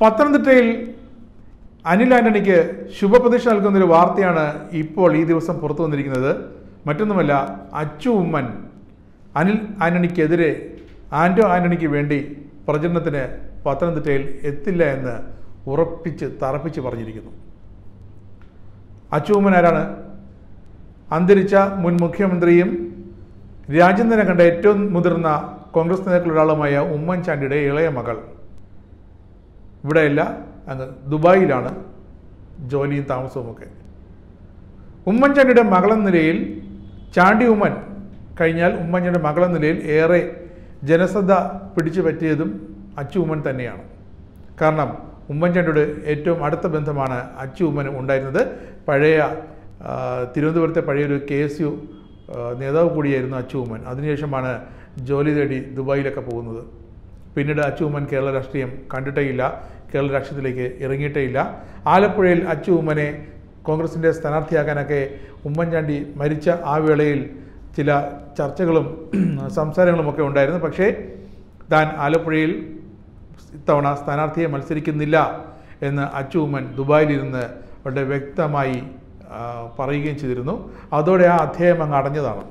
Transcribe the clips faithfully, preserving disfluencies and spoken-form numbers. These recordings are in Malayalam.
പത്തനംതിട്ടയിൽ അനിൽ ആന്റണിക്ക് ശുഭപ്രതീക്ഷ നൽകുന്നൊരു വാർത്തയാണ് ഇപ്പോൾ ഈ ദിവസം പുറത്തു വന്നിരിക്കുന്നത്. മറ്റൊന്നുമല്ല, അച്ചു ഉമ്മൻ അനിൽ ആന്റണിക്കെതിരെ ആന്റോ ആന്റണിക്ക് വേണ്ടി പ്രചരണത്തിന് പത്തനംതിട്ടയിൽ എത്തില്ല എന്ന് ഉറപ്പിച്ച് തറപ്പിച്ച് പറഞ്ഞിരിക്കുന്നു. അച്ചു ഉമ്മൻ ആരാണ്? അന്തരിച്ച മുൻ മുഖ്യമന്ത്രിയും രാജ്യം തന്നെ കണ്ട ഏറ്റവും മുതിർന്ന കോൺഗ്രസ് നേതാക്കളൊരാളുമായ ഉമ്മൻചാണ്ടിയുടെ ഇളയ മകൾ. ഇവിടെയല്ല, അങ്ങ് ദുബായിലാണ് ജോലിയും താമസവുമൊക്കെ. ഉമ്മൻചാണ്ടിയുടെ മകളെന്ന നിലയിൽ ചാണ്ടി ഉമ്മൻ കഴിഞ്ഞാൽ ഉമ്മൻചാണ്ടിയുടെ മകളെന്ന നിലയിൽ ഏറെ ജനശ്രദ്ധ പിടിച്ചു പറ്റിയതും അച്ചു ഉമ്മൻ തന്നെയാണ്. കാരണം ഉമ്മൻചാണ്ടിയുടെ ഏറ്റവും അടുത്ത ബന്ധമാണ് അച്ചു ഉമ്മന് ഉണ്ടായിരുന്നത്. പഴയ തിരുവനന്തപുരത്തെ പഴയൊരു കെ എസ് യു നേതാവ് കൂടിയായിരുന്നു അച്ചു ഉമ്മൻ. അതിനുശേഷമാണ് ജോലി തേടി ദുബായിലൊക്കെ പോകുന്നത്. പിന്നീട് അച്ചു ഉമ്മൻ കേരള രാഷ്ട്രീയം കണ്ടിട്ടേയില്ല, കേരള രാഷ്ട്രീയത്തിലേക്ക് ഇറങ്ങിയിട്ടേയില്ല. ആലപ്പുഴയിൽ അച്ചു ഉമ്മനെ കോൺഗ്രസിൻ്റെ സ്ഥാനാർത്ഥിയാക്കാനൊക്കെ ഉമ്മൻചാണ്ടി മരിച്ച ആ വേളയിൽ ചില ചർച്ചകളും സംസാരങ്ങളുമൊക്കെ ഉണ്ടായിരുന്നു. പക്ഷേ താൻ ആലപ്പുഴയിൽ ഇത്തവണ സ്ഥാനാർത്ഥിയെ മത്സരിക്കുന്നില്ല എന്ന് അച്ചു ഉമ്മൻ ദുബായിലിരുന്ന് വളരെ വ്യക്തമായി പറയുകയും ചെയ്തിരുന്നു. അതോടെ ആ അധ്യായം അങ്ങ് അടഞ്ഞതാണ്.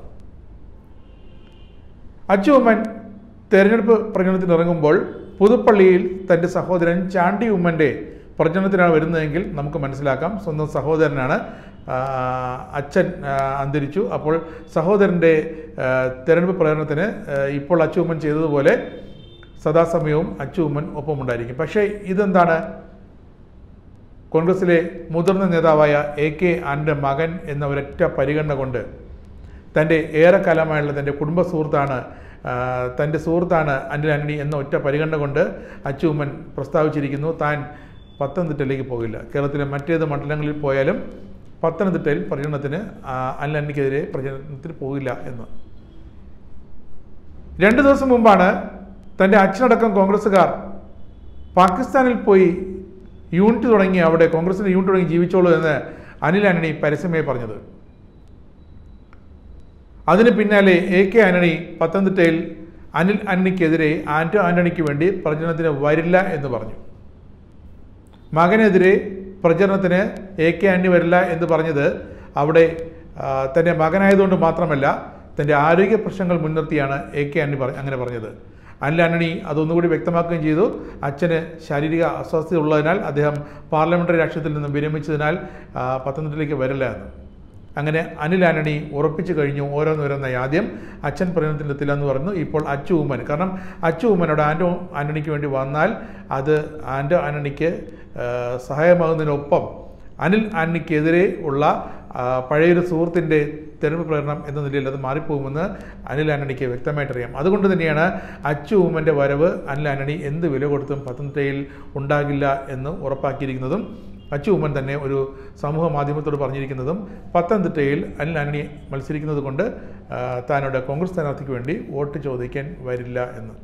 അച്ചു ഉമ്മൻ തെരഞ്ഞെടുപ്പ് പ്രചരണത്തിന് ഇറങ്ങുമ്പോൾ പുതുപ്പള്ളിയിൽ തൻ്റെ സഹോദരൻ ചാണ്ടി ഉമ്മൻ്റെ പ്രചരണത്തിനാണ് വരുന്നതെങ്കിൽ നമുക്ക് മനസ്സിലാക്കാം. സ്വന്തം സഹോദരനാണ്. അച്ഛൻ അന്തരിച്ചു. അപ്പോൾ സഹോദരൻ്റെ തെരഞ്ഞെടുപ്പ് പ്രചരണത്തിന് ഇപ്പോൾ അച്ചു ഉമ്മൻ ചെയ്തതുപോലെ സദാസമയവും അച്ചു ഉമ്മൻ ഒപ്പമുണ്ടായിരിക്കും. പക്ഷേ ഇതെന്താണ്? കോൺഗ്രസിലെ മുതിർന്ന നേതാവായ എ കെ ആന്റണിയുടെ മകൻ എന്ന ഒരൊറ്റ പരിഗണന കൊണ്ട് തൻ്റെ ഏറെക്കാലമായുള്ള തൻ്റെ കുടുംബ സുഹൃത്താണ് തൻ്റെ സുഹൃത്താണ് അനിൽ ആന്റണി എന്ന ഒറ്റ പരിഗണന കൊണ്ട് അച്ചു ഉമ്മൻ പ്രസ്താവിച്ചിരിക്കുന്നു താൻ പത്തനംതിട്ടയിലേക്ക് പോകില്ല. കേരളത്തിലെ മറ്റേത് മണ്ഡലങ്ങളിൽ പോയാലും പത്തനംതിട്ടയിൽ പ്രചരണത്തിന് അനിൽ ആന്റണിക്കെതിരെ പ്രചരണത്തിന് പോകില്ല എന്ന്. രണ്ട് ദിവസം മുമ്പാണ് തൻ്റെ അച്ഛനടക്കം കോൺഗ്രസ്സുകാർ പാകിസ്ഥാനിൽ പോയി യൂണിറ്റ് തുടങ്ങി അവിടെ കോൺഗ്രസിൻ്റെ യൂണിറ്റ് തുടങ്ങി ജീവിച്ചോളൂ എന്ന് അനിൽ ആന്റണി പരസ്യമായി പറഞ്ഞത്. അതിന് പിന്നാലെ എ കെ ആന്റണി പത്തനംതിട്ടയിൽ അനിൽ ആന്റണിക്കെതിരെ ആന്റോ ആന്റണിക്ക് വേണ്ടി പ്രചരണത്തിന് വരില്ല എന്ന് പറഞ്ഞു. മകനെതിരെ പ്രചരണത്തിന് എ കെ ആന്റണി വരില്ല എന്ന് പറഞ്ഞത് അവിടെ തൻ്റെ മകനായതുകൊണ്ട് മാത്രമല്ല, തൻ്റെ ആരോഗ്യ പ്രശ്നങ്ങൾ മുൻനിർത്തിയാണ് എ കെ ആന്റണി പറ അങ്ങനെ പറഞ്ഞത്. അനിൽ ആന്റണി അതൊന്നുകൂടി വ്യക്തമാക്കുകയും ചെയ്തു. അച്ഛന് ശാരീരിക അസ്വസ്ഥത ഉള്ളതിനാൽ അദ്ദേഹം പാർലമെൻ്ററി രാഷ്ട്രീയത്തിൽ നിന്നും വിരമിച്ചതിനാൽ പത്തനംതിട്ടയിലേക്ക് വരില്ല എന്ന്. അങ്ങനെ അനിൽ ആന്റണി ഉറപ്പിച്ചു കഴിഞ്ഞു ഓരോന്നോരോന്നായി. ആദ്യം അച്ഛൻ പ്രചരണത്തിലെത്തില്ല എന്ന് പറഞ്ഞു. ഇപ്പോൾ അച്ചു ഉമ്മൻ. കാരണം അച്ചു ഉമ്മനോട് ആന്റോ ആന്റണിക്ക് വേണ്ടി വന്നാൽ അത് ആന്റോ ആന്റണിക്ക് സഹായമാകുന്നതിനൊപ്പം അനിൽ ആന്റണിക്കെതിരെ ഉള്ള പഴയൊരു സുഹൃത്തിൻ്റെ തെരഞ്ഞെടുപ്പ് പ്രചരണം എന്ന നിലയിൽ അത് മാറിപ്പോകുമെന്ന് അനിൽ ആന്റണിക്ക് വ്യക്തമായിട്ടറിയാം. അതുകൊണ്ട് തന്നെയാണ് അച്ചു ഉമ്മൻ്റെ വരവ് അനിൽ ആന്റണി എന്ത് വില കൊടുത്തും പത്തനംതിട്ടയിൽ ഉണ്ടാകില്ല എന്ന് ഉറപ്പാക്കിയിരിക്കുന്നതും അച്ചു ഉമ്മൻ തന്നെ ഒരു സമൂഹ മാധ്യമത്തോട് പറഞ്ഞിരിക്കുന്നതും പത്തനംതിട്ടയിൽ അനിൽ ആന്റണി മത്സരിക്കുന്നത് കൊണ്ട് താനോട് കോൺഗ്രസ് സ്ഥാനാർത്ഥിക്ക് വേണ്ടി വോട്ട് ചോദിക്കാൻ വരില്ല എന്ന്.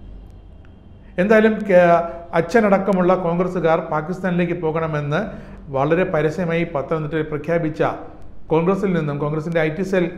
എന്തായാലും അച്ഛനടക്കമുള്ള കോൺഗ്രസ്സുകാർ പാകിസ്ഥാനിലേക്ക് പോകണമെന്ന് വളരെ പരസ്യമായി പത്തനംതിട്ടയിൽ പ്രഖ്യാപിച്ച കോൺഗ്രസിൽ നിന്നും കോൺഗ്രസിൻ്റെ ഐ ടി സെൽ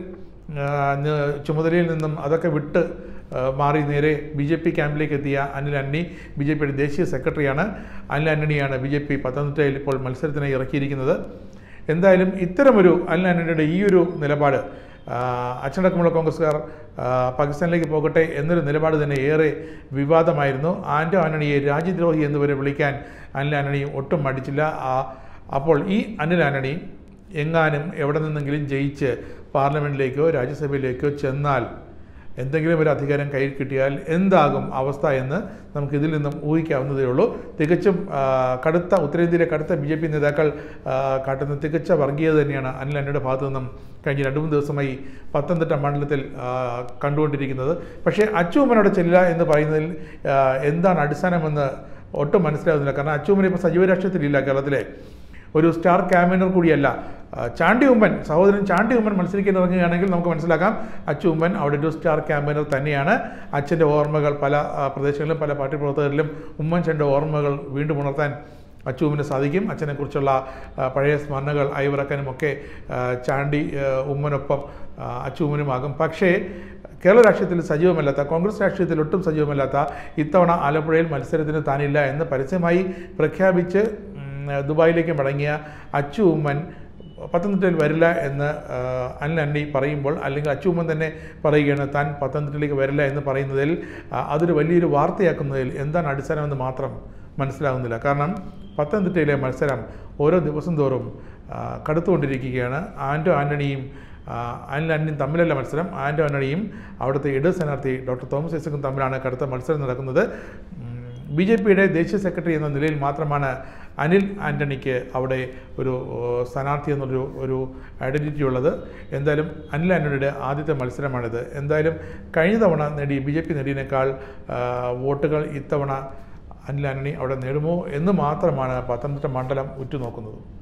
ചുമതലയിൽ നിന്നും അതൊക്കെ വിട്ട് മാറി നേരെ ബി ജെ പി ക്യാമ്പിലേക്ക് എത്തിയ അനിൽ ആന്റണി ബി ജെ പിയുടെ ദേശീയ സെക്രട്ടറിയാണ്. അനിൽ ആന്റണിയാണ് ബി ജെ പി പത്തനംതിട്ടയിൽ ഇപ്പോൾ മത്സരത്തിനായി ഇറക്കിയിരിക്കുന്നത്. എന്തായാലും ഇത്തരമൊരു അനിൽ ആന്റണിയുടെ ഈ ഒരു നിലപാട് അച്ഛനടക്കമുള്ള കോൺഗ്രസ്സുകാർ പാകിസ്ഥാനിലേക്ക് പോകട്ടെ എന്നൊരു നിലപാട് തന്നെ ഏറെ വിവാദമായിരുന്നു. ആന്റോ ആന്റണിയെ രാജ്യദ്രോഹി എന്നിവരെ വിളിക്കാൻ അനിൽ ആന്റണി ഒട്ടും മടിച്ചില്ല. അപ്പോൾ ഈ അനിൽ ആന്റണി എങ്ങാനും എവിടെ നിന്നെങ്കിലും ജയിച്ച് പാർലമെൻറ്റിലേക്കോ രാജ്യസഭയിലേക്കോ ചെന്നാൽ, എന്തെങ്കിലും ഒരു അധികാരം കയ്യിൽ കിട്ടിയാൽ എന്താകും അവസ്ഥ എന്ന് നമുക്കിതിൽ നിന്നും ഊഹിക്കാവുന്നതേ ഉള്ളൂ. തികച്ചും കടുത്ത ഉത്തരേന്ത്യയിലെ കടുത്ത ബി ജെ പി നേതാക്കൾ കാട്ടുന്ന തികച്ച വർഗീയത തന്നെയാണ് അനിൽ ആന്റണിയുടെ ഭാഗത്തു നിന്നും കഴിഞ്ഞ രണ്ട് മൂന്ന് ദിവസമായി പത്തനംതിട്ട മണ്ഡലത്തിൽ കണ്ടുകൊണ്ടിരിക്കുന്നത്. പക്ഷേ അച്ചു ഉമ്മനോട് ചെല്ലുക എന്ന് പറയുന്നതിൽ എന്താണ് അടിസ്ഥാനമെന്ന് ഒട്ടും മനസ്സിലാവുന്നില്ല. കാരണം അച്ചു ഉമ്മൻ ഇപ്പോൾ സജീവ രാഷ്ട്രീയത്തിലില്ല. കേരളത്തിലെ ഒരു സ്റ്റാർ ക്യാമ്പയിനർ കൂടിയല്ല. ചാണ്ടി ഉമ്മൻ, സഹോദരൻ ചാണ്ടി ഉമ്മൻ മത്സരിക്കാൻ ഇറങ്ങുകയാണെങ്കിൽ നമുക്ക് മനസ്സിലാക്കാം അച്ചു ഉമ്മൻ അവിടെ ഒരു സ്റ്റാർ ക്യാമ്പയിനർ തന്നെയാണ്. അച്ഛൻ്റെ ഓർമ്മകൾ പല പ്രദേശങ്ങളിലും പല പാർട്ടി പ്രവർത്തകരിലും ഉമ്മൻചാണ്ടിയുടെ ഓർമ്മകൾ വീണ്ടും ഉണർത്താൻ അച്ചൂമ്മന് സാധിക്കും. അച്ഛനെക്കുറിച്ചുള്ള പഴയ സ്മരണകൾ അയവിറക്കാനും ഒക്കെ ചാണ്ടി ഉമ്മനൊപ്പം അച്ചൂമ്മനുമാകും. പക്ഷേ കേരള രാഷ്ട്രീയത്തിൽ സജീവമല്ലാത്ത, കോൺഗ്രസ് രാഷ്ട്രീയത്തിൽ ഒട്ടും സജീവമല്ലാത്ത ഇത്തവണ ആലപ്പുഴയിൽ മത്സരത്തിന് താനില്ല എന്ന് പരസ്യമായി പ്രഖ്യാപിച്ച് ദുബായിലേക്ക് മടങ്ങിയ അച്ചു ഉമ്മൻ പത്തനംതിട്ടയിൽ വരില്ല എന്ന് അനിൽ ആന്റണി പറയുമ്പോൾ, അല്ലെങ്കിൽ അച്ചു ഉമ്മൻ തന്നെ പറയുകയാണ് താൻ പത്തനംതിട്ടയിലേക്ക് വരില്ല എന്ന് പറയുന്നതിൽ, അതൊരു വലിയൊരു വാർത്തയാക്കുന്നതിൽ എന്താണ് അടിസ്ഥാനമെന്ന് മാത്രം മനസ്സിലാകുന്നില്ല. കാരണം പത്തനംതിട്ടയിലെ മത്സരം ഓരോ ദിവസം തോറും കടുത്തുകൊണ്ടിരിക്കുകയാണ്. ആൻറ്റോ ആൻ്റണിയും അനിൽ ആന്റണിയും തമ്മിലല്ല മത്സരം, ആൻറ്റോ ആൻ്റണിയും അവിടുത്തെ ഇടത് സ്ഥാനാർത്ഥി ഡോക്ടർ തോമസ് ഐസക്കും തമ്മിലാണ് കടുത്ത മത്സരം നടക്കുന്നത്. ബി ജെ പിയുടെ ദേശീയ സെക്രട്ടറി എന്ന നിലയിൽ മാത്രമാണ് അനിൽ ആൻ്റണിക്ക് അവിടെ ഒരു സ്ഥാനാർത്ഥി എന്നുള്ളൊരു ഒരു ഐഡൻറ്റിറ്റി ഉള്ളത്. എന്തായാലും അനിൽ ആൻ്റണിയുടെ ആദ്യത്തെ മത്സരമാണിത്. എന്തായാലും കഴിഞ്ഞ തവണ നേടി ബി ജെ പി നേടിയതിനേക്കാൾ വോട്ടുകൾ ഇത്തവണ അനിൽ ആൻ്റണി അവിടെ നേടുമോ എന്ന് മാത്രമാണ് പത്തനംതിട്ട മണ്ഡലം ഉറ്റുനോക്കുന്നത്.